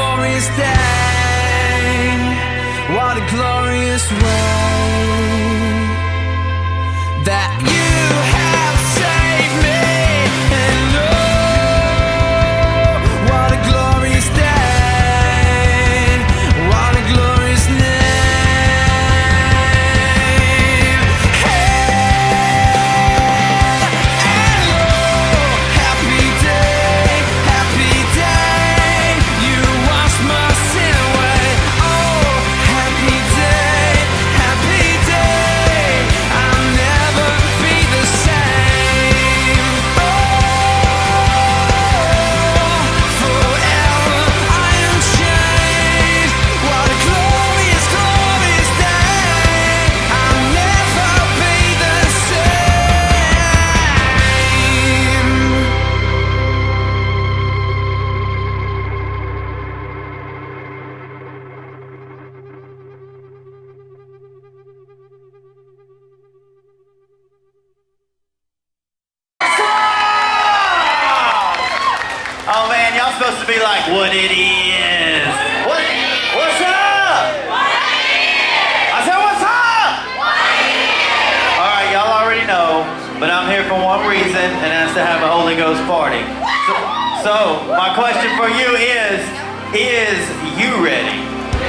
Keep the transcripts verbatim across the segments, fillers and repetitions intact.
glorious day, what a glorious way that you have saved me. And oh, what a glorious day, what a glorious name. Hey, and oh, happy day, happy day, you washed my sin away. Oh, happy day, happy day, I'll never be the same. Oh, forever I am changed. What a glorious, glorious day, I'll never be the same. Oh man, y'all supposed to be like what it is. What? What's up? I said what's up? All right, y'all already know, but I'm here for one reason, and that's to have a Holy Ghost party. So, so my question for you is, is you ready?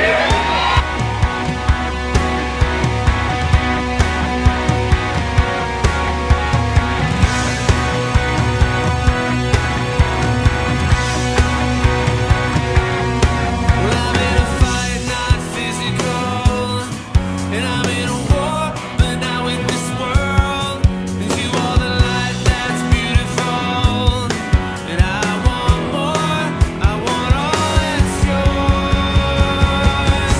Well, I'm in a fight, not physical, and I'm in a war, but not with this world. And you are the light that's beautiful, and I want more, I want all that's yours.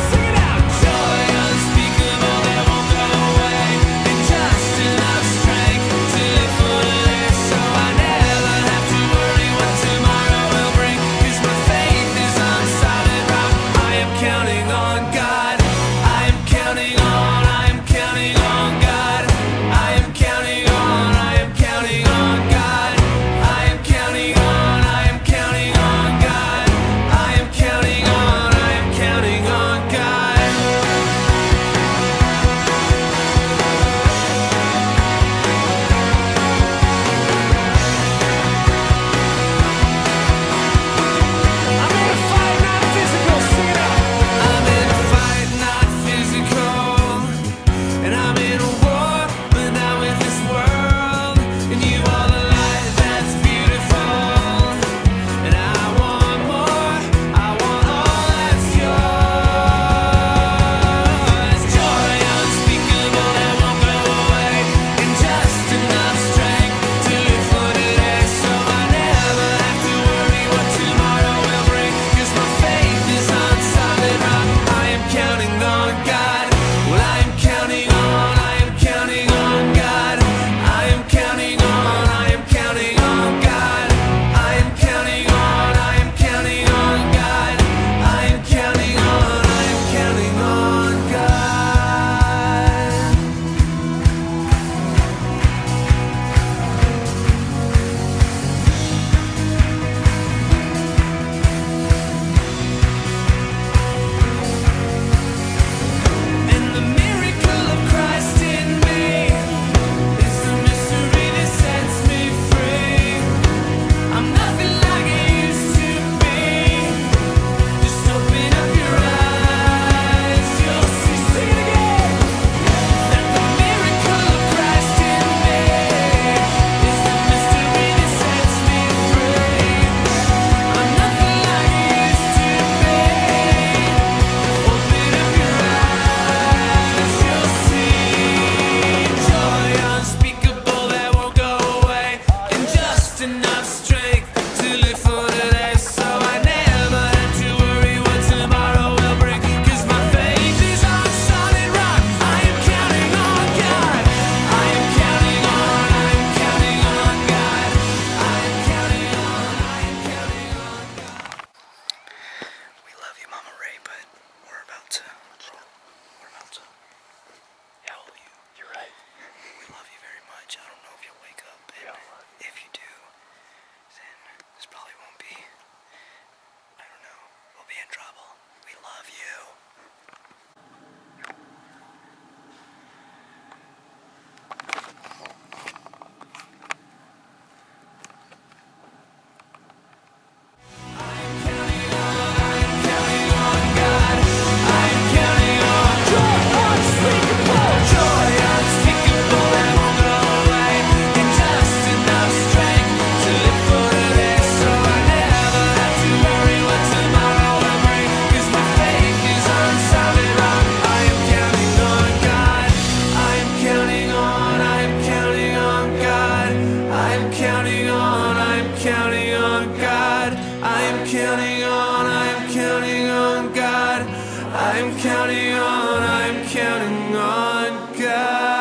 I'm counting on, I'm counting on God.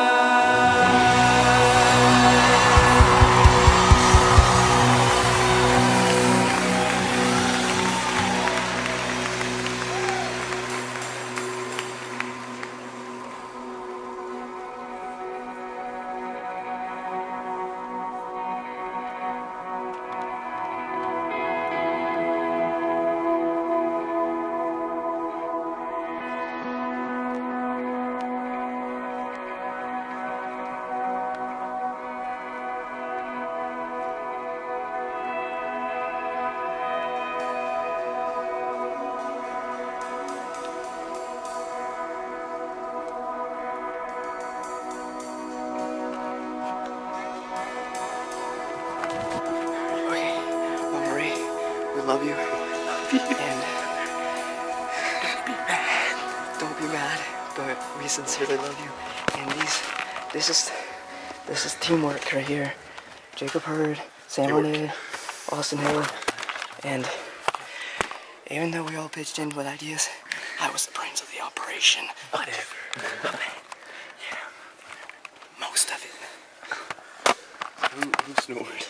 We love you. Love you. And don't be mad. Don't be mad. But we sincerely love you. And these, this is, this is teamwork right here. Jacob Hurd, Sam O'Neill, Austin Hill, and even though we all pitched in with ideas, I was the brains of the operation. Whatever. Yeah. Most of it. Who, who snores?